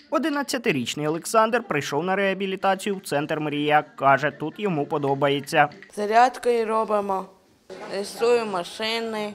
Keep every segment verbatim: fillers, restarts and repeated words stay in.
одинадцятирічний Олександр прийшов на реабілітацію в центр «Мрія». Каже, тут йому подобається. Зарядки робимо, рисую машини,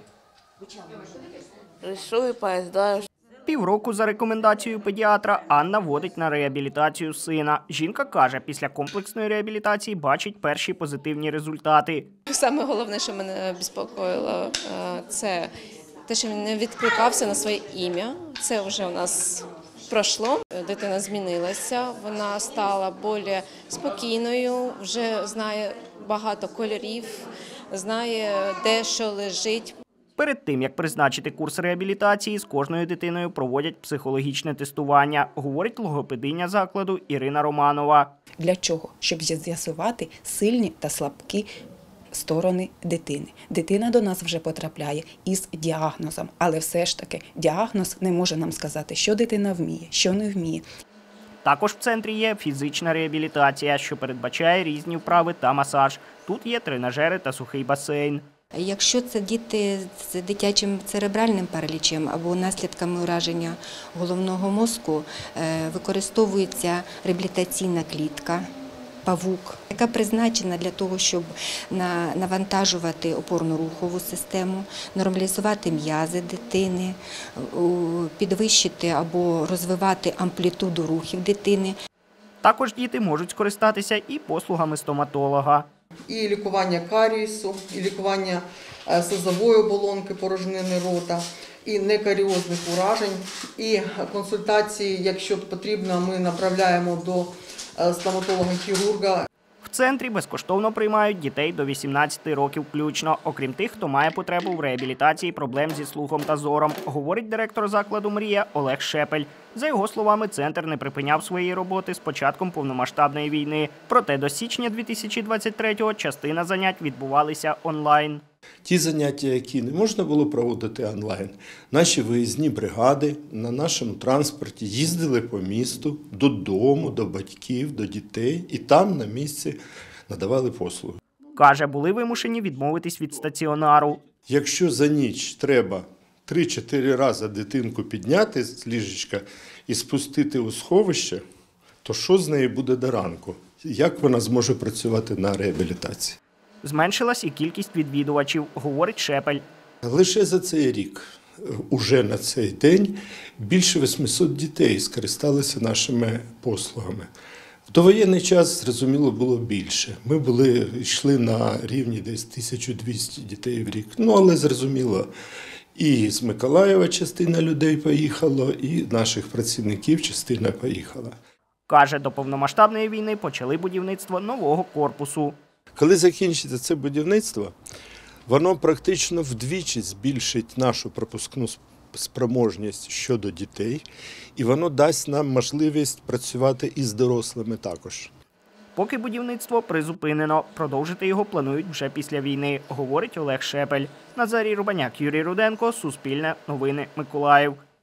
рисую поїзда. Півроку за рекомендацією педіатра Анна водить на реабілітацію сина. Жінка каже, після комплексної реабілітації бачить перші позитивні результати. Саме головне, що мене безпокоїло, це те, що він не відкликався на своє ім'я. Це вже у нас пройшло. Дитина змінилася, вона стала більш спокійною, вже знає багато кольорів, знає, де що лежить. Перед тим, як призначити курс реабілітації, з кожною дитиною проводять психологічне тестування, говорить логопединя закладу Ірина Романова. Для чого? Щоб з'ясувати сильні та слабкі сторони дитини. Дитина до нас вже потрапляє із діагнозом, але все ж таки діагноз не може нам сказати, що дитина вміє, що не вміє. Також в центрі є фізична реабілітація, що передбачає різні вправи та масаж. Тут є тренажери та сухий басейн. Якщо це діти з дитячим церебральним паралічем або наслідками ураження головного мозку, використовується реабілітаційна клітка, павук, яка призначена для того, щоб навантажувати опорно-рухову систему, нормалізувати м'язи дитини, підвищити або розвивати амплітуду рухів дитини. Також діти можуть скористатися і послугами стоматолога. І лікування карієсу, і лікування слизової оболонки, порожнини рота, і некаріозних уражень, і консультації, якщо потрібно, ми направляємо до стоматолога-хірурга. В центрі безкоштовно приймають дітей до вісімнадцяти років включно, окрім тих, хто має потребу в реабілітації проблем зі слухом та зором, говорить директор закладу «Мрія» Олег Шепель. За його словами, центр не припиняв своєї роботи з початком повномасштабної війни. Проте до січня дві тисячі двадцять третього частина занять відбувалися онлайн. Ті заняття, які не можна було проводити онлайн, наші виїзні бригади на нашому транспорті їздили по місту, додому, до батьків, до дітей і там на місці надавали послуги. Каже, були вимушені відмовитись від стаціонару. Якщо за ніч треба три-чотири рази дитинку підняти з ліжечка і спустити у сховище, то що з нею буде до ранку? Як вона зможе працювати на реабілітації? Зменшилась і кількість відвідувачів, говорить Шепель. Лише за цей рік, уже на цей день, більше восьмисот дітей скористалися нашими послугами. В довоєнний час, зрозуміло, було більше. Ми були, йшли на рівні десь тисяча двісті дітей в рік. Ну, але зрозуміло, і з Миколаєва частина людей поїхало, і наших працівників частина поїхала. Каже, до повномасштабної війни почали будівництво нового корпусу. Коли закінчиться це будівництво, воно практично вдвічі збільшить нашу пропускну спроможність щодо дітей, і воно дасть нам можливість працювати із дорослими також. Поки будівництво призупинено, продовжити його планують вже після війни, говорить Олег Шепель. Назарій Рубаняк, Юрій Руденко, Суспільне, Новини, Миколаїв.